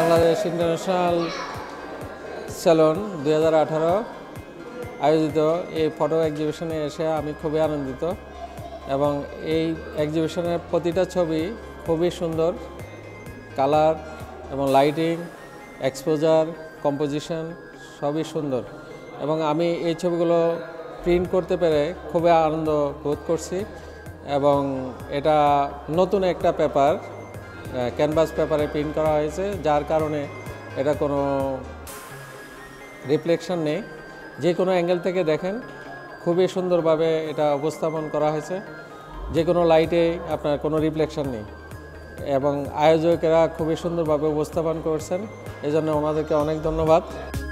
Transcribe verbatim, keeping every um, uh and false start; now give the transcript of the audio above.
Bangladesh international salon দুই হাজার আঠারো আয়োজিত এই ফটো এক্সিবিশনে এসে আমি খুবই আনন্দিত এবং এই এক্সিবিশনের প্রতিটা ছবি খুবই সুন্দর, কালার এবং লাইটিং, এক্সপোজার, কম্পোজিশন সবই সুন্দর এবং আমি এই ছবিগুলো প্রিন্ট করতে পেরে খুবই আনন্দ বোধ করছি এবং এটা নতুন একটা পেপার, ক্যানভাস পেপারে প্রিন্ট করা হয়েছে, যার কারণে এটা কোনো রিফ্লেকশন নেই। যে কোনো অ্যাঙ্গেল থেকে দেখেন খুবই সুন্দরভাবে এটা উপস্থাপন করা হয়েছে, যে কোনো লাইটে আপনার কোনো রিফ্লেকশন নেই এবং আয়োজকেরা খুবই সুন্দরভাবে উপস্থাপন করছেন, এজন্য ওনাদেরকে অনেক ধন্যবাদ।